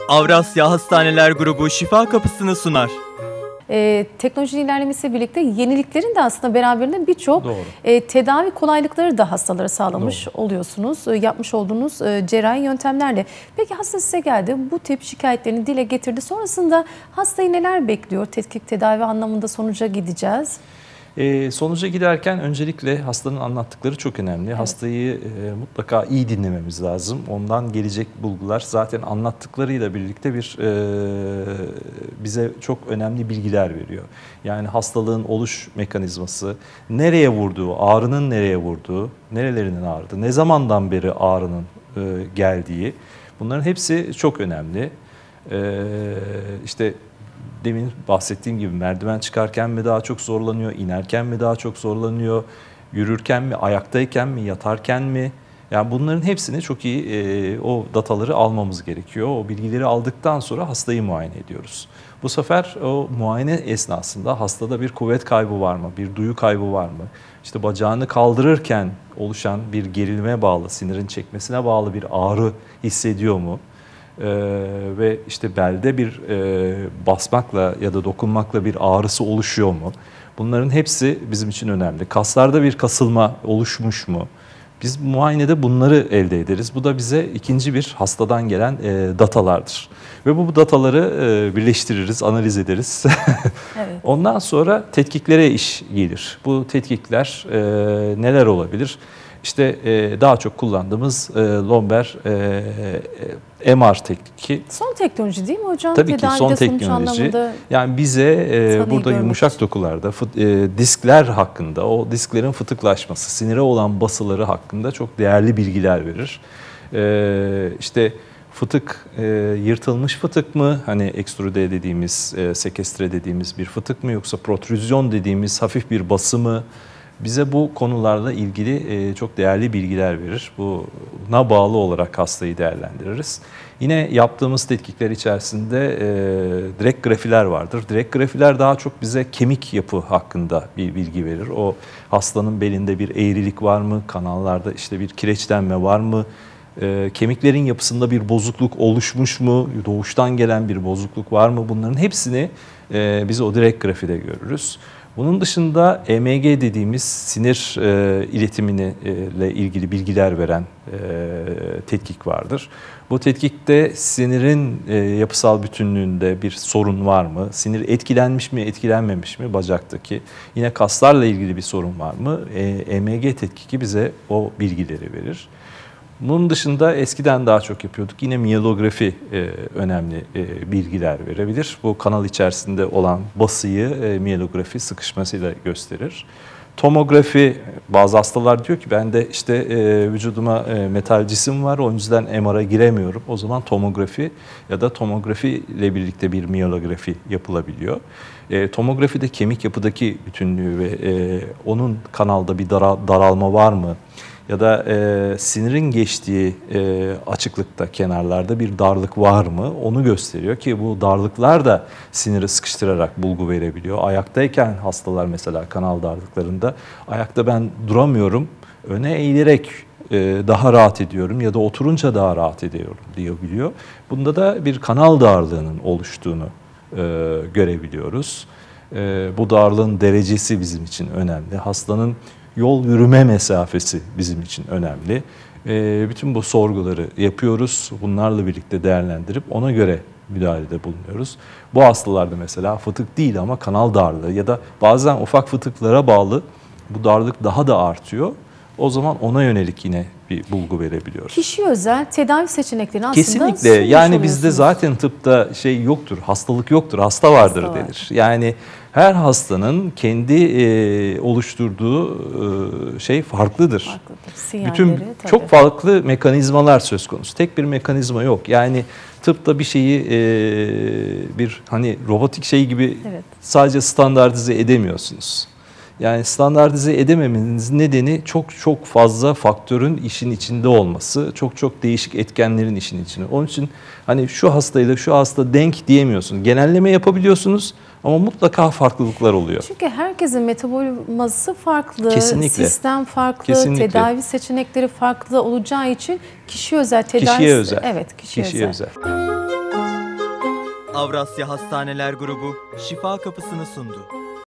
Avrasya Hastaneler Grubu şifa kapısını sunar. Teknolojinin ilerlemesiyle birlikte yeniliklerin de aslında beraberinde birçok tedavi kolaylıkları da hastalara sağlamış oluyorsunuz. Yapmış olduğunuz cerrahi yöntemlerle. Peki hasta size geldi, bu tip şikayetlerini dile getirdi. Sonrasında hastayı neler bekliyor? Tetkik tedavi anlamında sonuca gideceğiz. Sonuca giderken öncelikle hastanın anlattıkları çok önemli. Evet. Hastayı mutlaka iyi dinlememiz lazım. Ondan gelecek bulgular zaten anlattıklarıyla birlikte bize çok önemli bilgiler veriyor. Yani hastalığın oluş mekanizması, nereye vurduğu, ağrının nereye vurduğu, nerelerinin ağrıdığı, ne zamandan beri ağrının geldiği, bunların hepsi çok önemli. İşte demin bahsettiğim gibi merdiven çıkarken mi daha çok zorlanıyor, inerken mi daha çok zorlanıyor, yürürken mi, ayaktayken mi, yatarken mi? Yani bunların hepsini çok iyi o dataları almamız gerekiyor. O bilgileri aldıktan sonra hastayı muayene ediyoruz. Bu sefer o muayene esnasında hastada bir kuvvet kaybı var mı, bir duyu kaybı var mı? İşte bacağını kaldırırken oluşan bir gerilme bağlı, sinirin çekmesine bağlı bir ağrı hissediyor mu? Ve işte belde bir basmakla ya da dokunmakla bir ağrısı oluşuyor mu? Bunların hepsi bizim için önemli. Kaslarda bir kasılma oluşmuş mu? Biz muayenede bunları elde ederiz. Bu da bize ikinci bir hastadan gelen datalardır. Ve bu dataları birleştiririz, analiz ederiz. Evet. Ondan sonra tetkiklere iş gelir. Bu tetkikler neler olabilir? İşte daha çok kullandığımız lomber MR tekniki. Son teknoloji değil mi hocam? Tabii ki son teknoloji. Yani bize burada yumuşak dokularda diskler hakkında, o disklerin fıtıklaşması, sinire olan basıları hakkında çok değerli bilgiler verir. İşte fıtık yırtılmış fıtık mı? Hani ekstrude dediğimiz, sekestre dediğimiz bir fıtık mı? Yoksa protrüzyon dediğimiz hafif bir bası mı? Bize bu konularla ilgili çok değerli bilgiler verir. Buna bağlı olarak hastayı değerlendiririz. Yine yaptığımız tetkikler içerisinde direkt grafiler vardır. Direkt grafiler daha çok bize kemik yapı hakkında bir bilgi verir. O hastanın belinde bir eğrilik var mı? Kanallarda işte bir kireçlenme var mı? Kemiklerin yapısında bir bozukluk oluşmuş mu? Doğuştan gelen bir bozukluk var mı? Bunların hepsini biz o direkt grafide görürüz. Bunun dışında EMG dediğimiz sinir iletimine ilgili bilgiler veren tetkik vardır. Bu tetkikte sinirin yapısal bütünlüğünde bir sorun var mı? Sinir etkilenmiş mi, etkilenmemiş mi bacaktaki? Yine kaslarla ilgili bir sorun var mı? EMG tetkiki bize o bilgileri verir. Bunun dışında eskiden daha çok yapıyorduk. Yine miyelografi önemli bilgiler verebilir. Bu kanal içerisinde olan basıyı miyelografi sıkışmasıyla gösterir. Tomografi, bazı hastalar diyor ki bende işte vücuduma metal cisim var, o yüzden MR'a giremiyorum. O zaman tomografi ya da tomografi ile birlikte bir miyelografi yapılabiliyor. Tomografide kemik yapıdaki bütünlüğü ve onun kanalda bir daralma var mı? Ya da sinirin geçtiği açıklıkta, kenarlarda bir darlık var mı? Onu gösteriyor ki bu darlıklar da siniri sıkıştırarak bulgu verebiliyor. Ayaktayken hastalar mesela kanal darlıklarında, ayakta ben duramıyorum, öne eğilerek daha rahat ediyorum ya da oturunca daha rahat ediyorum diyebiliyor. Bunda da bir kanal darlığının oluştuğunu görebiliyoruz. Bu darlığın derecesi bizim için önemli. Hastanın yol yürüme mesafesi bizim için önemli. Bütün bu sorguları yapıyoruz. Bunlarla birlikte değerlendirip ona göre müdahalede bulunuyoruz. Bu hastalarda mesela fıtık değil ama kanal darlığı ya da bazen ufak fıtıklara bağlı bu darlık daha da artıyor. O zaman ona yönelik yine bir bulgu verebiliyoruz. Kişi özel tedavi seçeneklerini aslında kesinlikle. Yani bizde zaten tıpta şey yoktur, hastalık yoktur, hasta vardır denir. Yani her hastanın kendi oluşturduğu şey farklıdır. Bütün çok farklı mekanizmalar söz konusu. Tek bir mekanizma yok. Yani tıpta bir şeyi bir hani robotik şey gibi sadece standartize edemiyorsunuz. Yani standartize edememenizin nedeni çok fazla faktörün işin içinde olması, çok değişik etkenlerin işin içinde. Onun için hani şu hastayla şu hasta denk diyemiyorsunuz. Genelleme yapabiliyorsunuz ama mutlaka farklılıklar oluyor. Çünkü herkesin metabolizması farklı, kesinlikle, sistem farklı, kesinlikle, tedavi seçenekleri farklı olacağı için kişi özel tedavi. Kişiye özel. Evet, kişiye özel. Avrasya Hastaneler Grubu Şifa Kapısı'nı sundu.